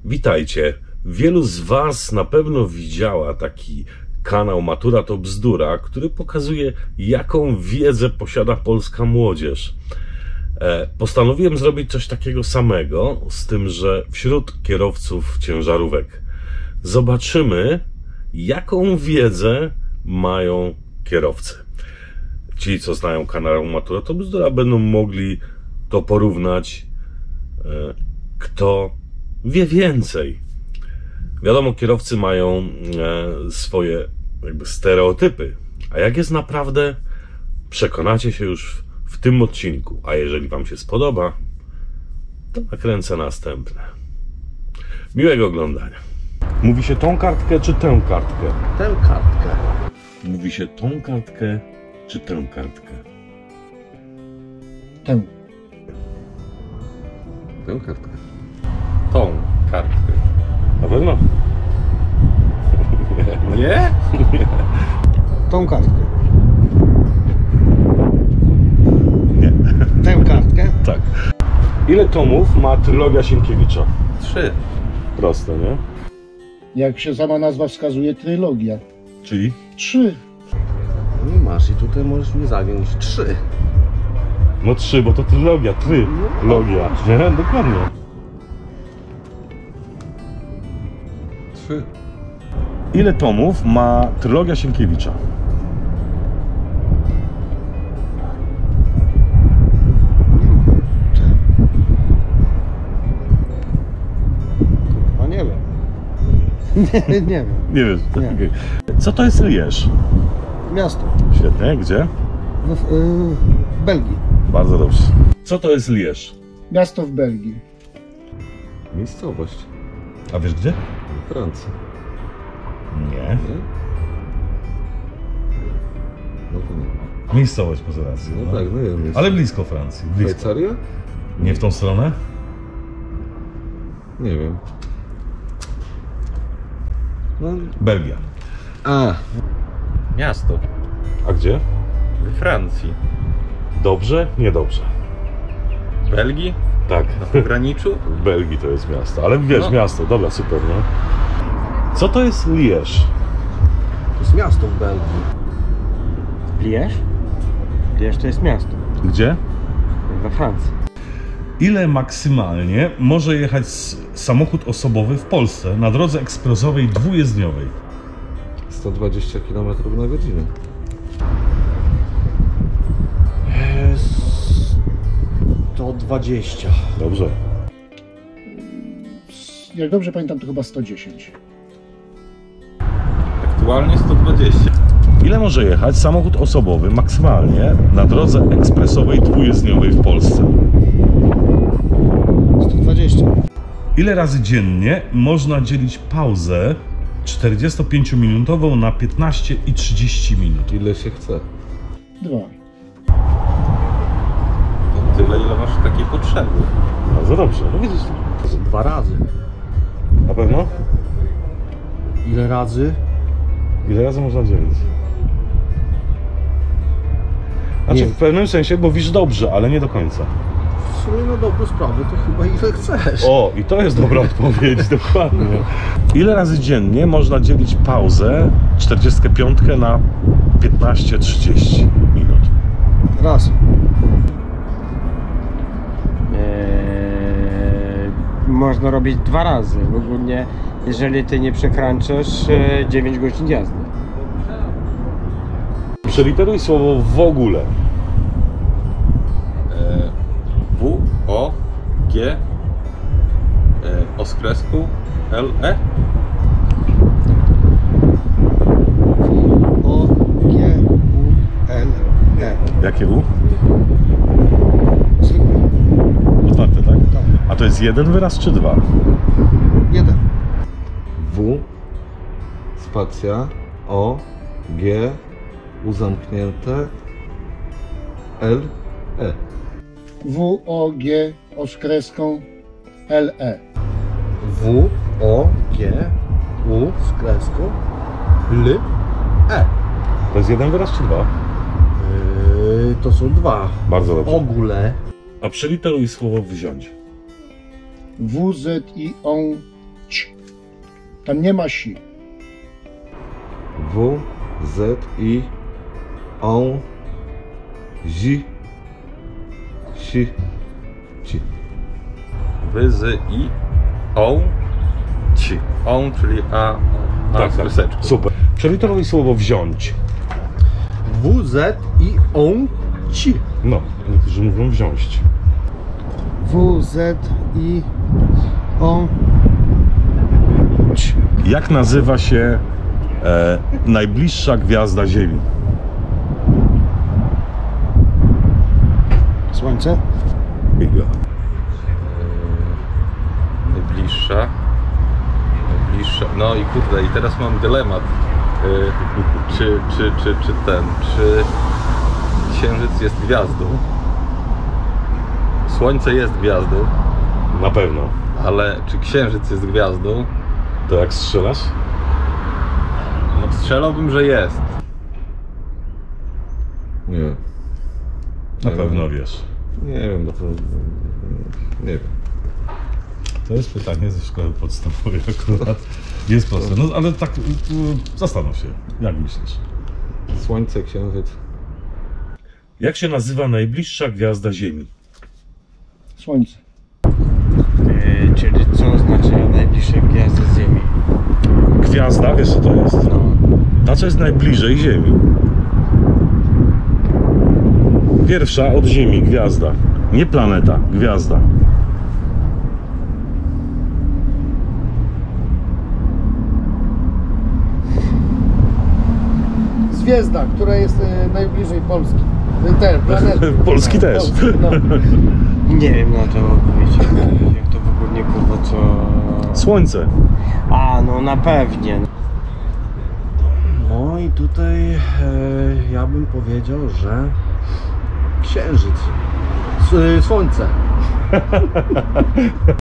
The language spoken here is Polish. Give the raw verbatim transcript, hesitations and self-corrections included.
Witajcie. Wielu z Was na pewno widziała taki kanał Matura to Bzdura, który pokazuje, jaką wiedzę posiada polska młodzież. Postanowiłem zrobić coś takiego samego, z tym, że wśród kierowców ciężarówek zobaczymy, jaką wiedzę mają kierowcy. Ci, co znają kanał Matura to Bzdura, będą mogli to porównać, kto wie więcej. Wiadomo, kierowcy mają swoje jakby stereotypy, a jak jest naprawdę, przekonacie się już w tym odcinku. A jeżeli Wam się spodoba, to nakręcę następne. Miłego oglądania. Mówi się tą kartkę czy tę kartkę? Tę kartkę. Mówi się tą kartkę czy tę kartkę? Tę. Tę kartkę. Tą kartkę. Na pewno? Nie? Nie? Tą kartkę. Nie. Tę kartkę? Tak. Ile tomów ma trylogia Sienkiewicza? Trzy. Proste, nie? Jak się sama nazwa wskazuje, trylogia. Czyli? Trzy. No i masz, i tutaj możesz mnie zagiąć. Trzy. No trzy, bo to trylogia, trylogia. Nie? Dokładnie. Trzy. Ile tomów ma trylogia Sienkiewicza? No nie wiem. nie, nie wiem. Nie wiesz. Nie. Okay. Co to jest Lierz? Miasto. Świetnie, gdzie? W, w, w Belgii. Bardzo dobrze. Co to jest Lierz? Miasto w Belgii. Miejscowość. A wiesz gdzie? Francja. Nie. Nie? No to nie. Miejscowość poza racją. No, tak, no wiem. Jest. Ale blisko Francji. Blisko. Szwajcaria? Nie w tą stronę? Nie wiem. No. Belgia. A. Miasto. A gdzie? We Francji. Dobrze? Niedobrze. W Belgii? Tak. Na pograniczu? W Belgii to jest miasto. Ale wiesz, No. miasto. Dobra, super, nie? Co to jest Lierz? To jest miasto w Belgii. Lierz? Lierz to jest miasto Gdzie? we Francji. Ile maksymalnie może jechać samochód osobowy w Polsce na drodze ekspresowej dwujezdniowej? sto dwadzieścia kilometrów na godzinę. sto dwadzieścia. Dobrze. Jak dobrze pamiętam, to chyba sto dziesięć. Aktualnie sto dwadzieścia. Ile może jechać samochód osobowy maksymalnie na drodze ekspresowej dwujezdniowej w Polsce? sto dwadzieścia. Ile razy dziennie można dzielić pauzę czterdziestopięciominutową na piętnaście i trzydzieści minut? Ile się chce. Dwa. To tyle, ile masz takiej potrzeby. Bardzo dobrze. No widzisz. Dwa razy. Na pewno? Ile razy? Ile razy można dzielić? Znaczy Nie. w pewnym sensie, bo wiesz dobrze, ale nie do końca. W sumie na dobrą sprawę to chyba ile chcesz. O, i to jest dobra odpowiedź, dokładnie. Ile razy dziennie można dzielić pauzę czterdziestkę pięć na piętnaście trzydzieści minut? Raz. Eee, można robić dwa razy. Ogólnie, jeżeli ty nie przekraczasz e, dziewięć godzin jazdy. Przeliteruj słowo w ogóle. W, O, G, e, O z kreską, L, E. O, G, U, L, E. Jakie U? Zwykle. Otwarte, tak? Tak. A to jest jeden wyraz czy dwa? Jeden. W. Spacja. O. G. U zamknięte. L. E. W, O, G, O z kreską, L, E. W, O, G, U z kreską, L, E. To jest jeden wyraz czy dwa? Yy, to są dwa. Bardzo W dobrze. ogóle A przeliteruj słowo wziąć. W, Z, I, O, Tam nie ma si. W, Z, I, on, zi, si, ci. Wy, z, i, on, ci. On, czyli a, a Tak, z tak. kreseczką. Super. Przeliteruj słowo wziąć. W, Z, I, on, ci. No, niektórzy mówią wziąć. W, Z, I, O. Jak nazywa się e, najbliższa gwiazda Ziemi? Słońce. Biga. Najbliższa. Najbliższa. No i kurde, i teraz mam dylemat. Yy, czy, czy, czy, czy ten, czy Księżyc jest gwiazdą? Słońce jest gwiazdą, Na pewno. ale czy Księżyc jest gwiazdą? To jak strzelasz? No strzelałbym, że jest. Nie. Na Nie pewno wiem. wiesz. Nie wiem, no to... Nie wiem. To jest pytanie ze szkoły podstawowej akurat. Jest proste. No ale tak, y, zastanów się. Jak myślisz? Słońce, Księżyc. Jak się nazywa najbliższa gwiazda Ziemi? Słońce. Yy, czyli co oznacza najbliższe gwiazdy z Ziemi? Gwiazda, wiesz co to jest? No. Ta, co jest najbliżej Ziemi. Pierwsza od Ziemi gwiazda. Nie planeta, gwiazda. Gwiazda, która jest e, najbliżej Polski. E, Ten, planety. Polski też. Polski, no. Nie wiem na to odpowiedź. Jak to w ogóle kurwa co... Słońce. A, no na pewnie. No i tutaj e, ja bym powiedział, że księżyc. S- Słońce.